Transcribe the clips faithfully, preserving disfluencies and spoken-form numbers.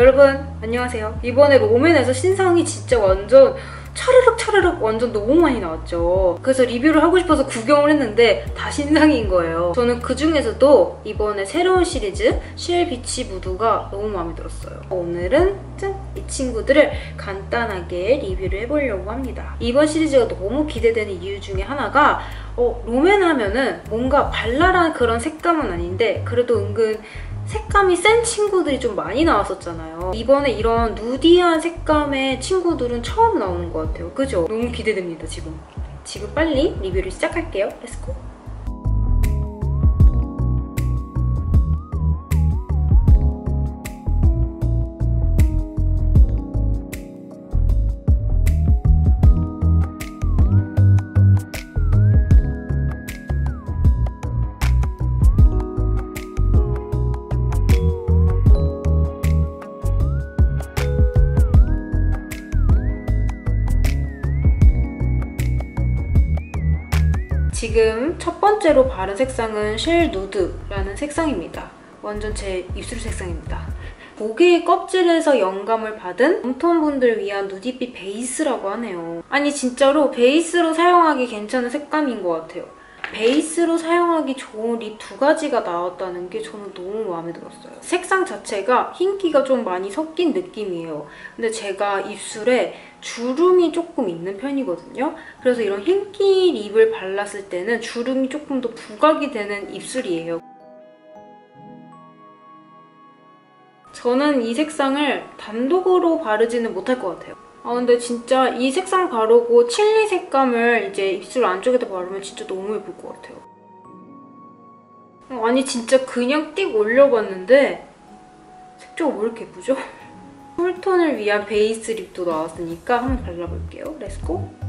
여러분 안녕하세요. 이번에 롬앤에서 신상이 진짜 완전 차르륵 차르륵 완전 너무 많이 나왔죠. 그래서 리뷰를 하고 싶어서 구경을 했는데 다 신상인 거예요. 저는 그 중에서도 이번에 새로운 시리즈 쉘 비치 무드가 너무 마음에 들었어요. 오늘은 짠! 이 친구들을 간단하게 리뷰를 해보려고 합니다. 이번 시리즈가 너무 기대되는 이유 중에 하나가 어, 롬앤 하면은 뭔가 발랄한 그런 색감은 아닌데 그래도 은근 색감이 센 친구들이 좀 많이 나왔었잖아요. 이번에 이런 누디한 색감의 친구들은 처음 나오는 것 같아요. 그죠? 너무 기대됩니다, 지금. 지금 빨리 리뷰를 시작할게요. 렛츠고! 지금 첫 번째로 바른 색상은 쉘 누드라는 색상입니다. 완전 제 입술 색상입니다. 고개의 껍질에서 영감을 받은 웜톤분들 위한 누디빛 베이스라고 하네요. 아니 진짜로 베이스로 사용하기 괜찮은 색감인 것 같아요. 베이스로 사용하기 좋은 립 두 가지가 나왔다는 게 저는 너무 마음에 들었어요. 색상 자체가 흰기가 좀 많이 섞인 느낌이에요. 근데 제가 입술에 주름이 조금 있는 편이거든요. 그래서 이런 흰기 립을 발랐을 때는 주름이 조금 더 부각이 되는 입술이에요. 저는 이 색상을 단독으로 바르지는 못할 것 같아요. 아 근데 진짜 이 색상 바르고 칠리 색감을 이제 입술 안쪽에다 바르면 진짜 너무 예쁠 것 같아요. 어, 아니 진짜 그냥 띡 올려봤는데 색조가 왜 이렇게 예쁘죠? 쿨톤을 위한 베이스 립도 나왔으니까 한번 발라볼게요. 렛츠고!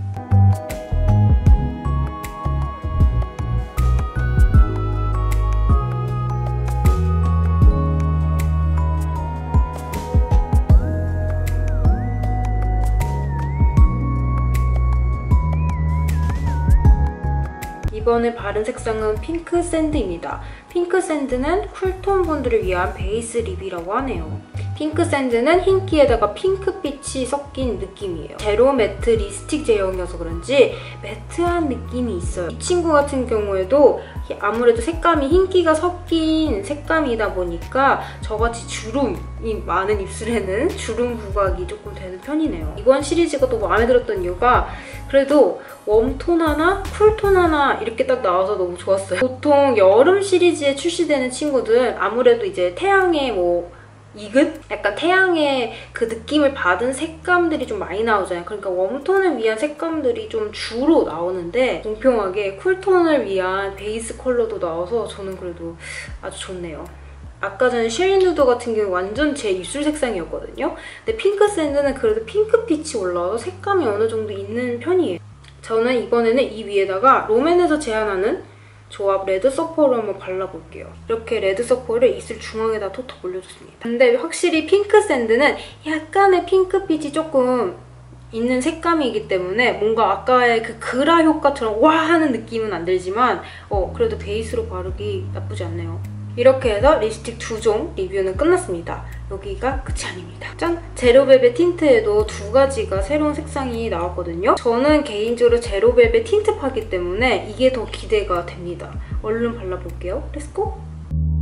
이번에 바른 색상은 핑크 샌드입니다. 핑크 샌드는 쿨톤 분들을 위한 베이스 립이라고 하네요. 핑크 샌드는 흰기에다가 핑크빛이 섞인 느낌이에요. 제로 매트 립스틱 제형이어서 그런지 매트한 느낌이 있어요. 이 친구 같은 경우에도 아무래도 색감이 흰기가 섞인 색감이다 보니까 저같이 주름이 많은 입술에는 주름 부각이 조금 되는 편이네요. 이번 시리즈가 또 마음에 들었던 이유가 그래도 웜톤 하나, 쿨톤 하나 이렇게 딱 나와서 너무 좋았어요. 보통 여름 시리즈에 출시되는 친구들은 아무래도 이제 태양의 뭐 이긋? 약간 태양의 그 느낌을 받은 색감들이 좀 많이 나오잖아요. 그러니까 웜톤을 위한 색감들이 좀 주로 나오는데 공평하게 쿨톤을 위한 베이스 컬러도 나와서 저는 그래도 아주 좋네요. 아까 전에 쉘 누드 같은 경우 완전 제 입술 색상이었거든요. 근데 핑크 샌드는 그래도 핑크빛이 올라와서 색감이 어느 정도 있는 편이에요. 저는 이번에는 이 위에다가 롬앤에서 제안하는 조합 레드 서퍼를 한번 발라볼게요. 이렇게 레드 서퍼를 입술 중앙에다 톡톡 올려줬습니다. 근데 확실히 핑크 샌드는 약간의 핑크빛이 조금 있는 색감이기 때문에 뭔가 아까의 그 그라 효과처럼 와 하는 느낌은 안 들지만 어 그래도 베이스로 바르기 나쁘지 않네요. 이렇게 해서 립스틱 두 종 리뷰는 끝났습니다. 여기가 끝이 아닙니다. 짠! 제로벨벳 틴트에도 두 가지가 새로운 색상이 나왔거든요. 저는 개인적으로 제로벨벳 틴트파기 때문에 이게 더 기대가 됩니다. 얼른 발라볼게요. 렛츠고!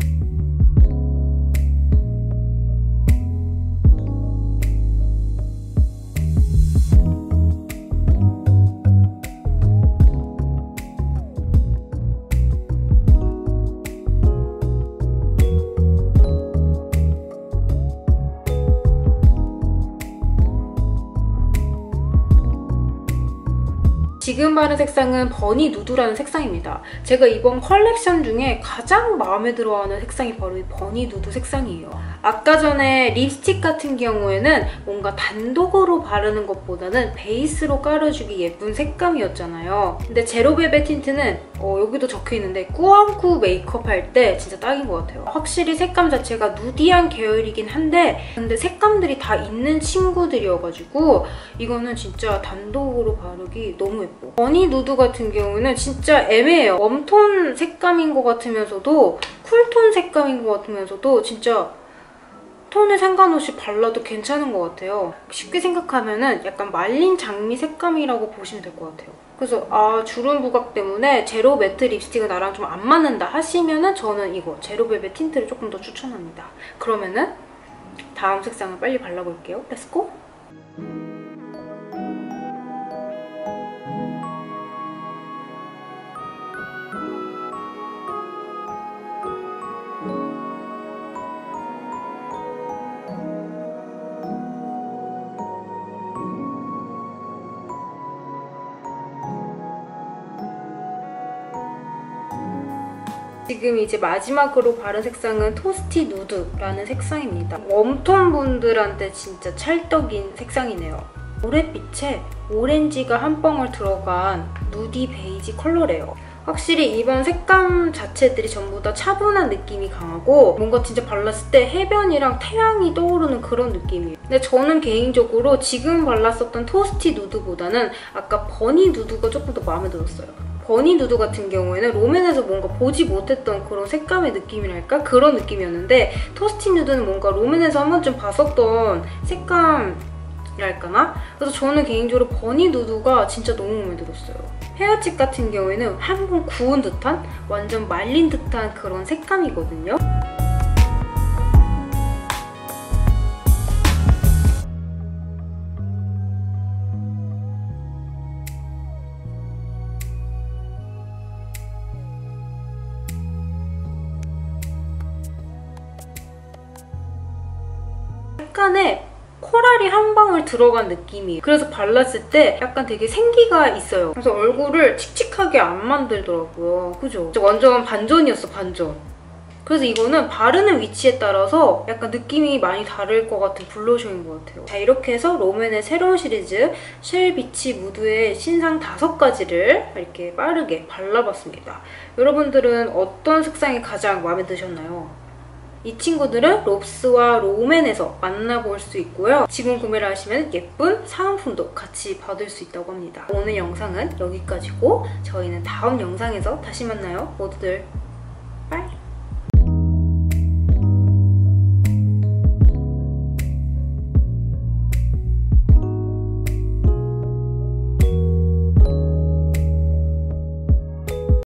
지금 바른 색상은 버니 누드라는 색상입니다. 제가 이번 컬렉션 중에 가장 마음에 들어하는 색상이 바로 이 버니 누드 색상이에요. 아까 전에 립스틱 같은 경우에는 뭔가 단독으로 바르는 것보다는 베이스로 깔아주기 예쁜 색감이었잖아요. 근데 제로벨벳 틴트는 어, 여기도 적혀있는데 꾸안꾸 메이크업 할 때 진짜 딱인 것 같아요. 확실히 색감 자체가 누디한 계열이긴 한데 근데 색감들이 다 있는 친구들이어가지고 이거는 진짜 단독으로 바르기 너무 예뻐. 버니 누드 같은 경우는 진짜 애매해요. 웜톤 색감인 것 같으면서도 쿨톤 색감인 것 같으면서도 진짜 톤에 상관없이 발라도 괜찮은 것 같아요. 쉽게 생각하면은 약간 말린 장미 색감이라고 보시면 될 것 같아요. 그래서 아 주름 부각 때문에 제로 매트 립스틱은 나랑 좀 안 맞는다 하시면은 저는 이거 제로벨벳 틴트를 조금 더 추천합니다. 그러면은 다음 색상을 빨리 발라볼게요. 렛츠고! 지금 이제 마지막으로 바른 색상은 토스티 누드라는 색상입니다. 웜톤 분들한테 진짜 찰떡인 색상이네요. 모래빛에 오렌지가 한 방울 들어간 누디 베이지 컬러래요. 확실히 이번 색감 자체들이 전부 다 차분한 느낌이 강하고 뭔가 진짜 발랐을 때 해변이랑 태양이 떠오르는 그런 느낌이에요. 근데 저는 개인적으로 지금 발랐었던 토스티 누드보다는 아까 버니 누드가 조금 더 마음에 들었어요. 버니 누드 같은 경우에는 롬앤에서 뭔가 보지 못했던 그런 색감의 느낌이랄까? 그런 느낌이었는데 토스티 누드는 뭔가 롬앤에서 한 번쯤 봤었던 색감이랄까나? 그래서 저는 개인적으로 버니 누드가 진짜 너무 마음에 들었어요. 헤어칩 같은 경우에는 한 번 구운 듯한? 완전 말린 듯한 그런 색감이거든요. 약간의 코랄이 한 방울 들어간 느낌이에요. 그래서 발랐을 때 약간 되게 생기가 있어요. 그래서 얼굴을 칙칙하게 안 만들더라고요. 그죠? 완전 반전이었어, 반전. 그래서 이거는 바르는 위치에 따라서 약간 느낌이 많이 다를 것 같은 블러셔인 것 같아요. 자, 이렇게 해서 롬앤의 새로운 시리즈 쉘 비치 무드의 신상 다섯 가지를 이렇게 빠르게 발라봤습니다. 여러분들은 어떤 색상이 가장 마음에 드셨나요? 이 친구들은 롭스와 롬앤에서 만나볼 수 있고요. 지금 구매를 하시면 예쁜 사은품도 같이 받을 수 있다고 합니다. 오늘 영상은 여기까지고 저희는 다음 영상에서 다시 만나요. 모두들